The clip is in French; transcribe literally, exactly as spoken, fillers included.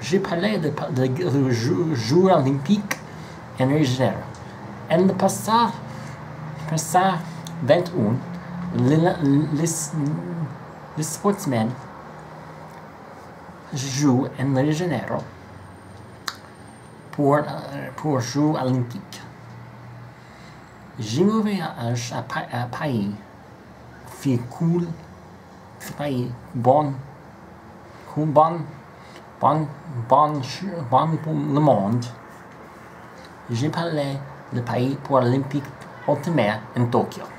j'ai parlé de, de, de Jeux Olympiques en Rio de Janeiro. En le passé, passé vingt et un, les, les, les sportsmen jouent en Rio de Janeiro pour, pour Jeux Olympiques. J'ai mon voyage à, à Paris fait cool, fait bon, cool, bon, bon, bon, bon pour le monde. J'ai parlé du pays pour l'Olympique ultime en Tokyo.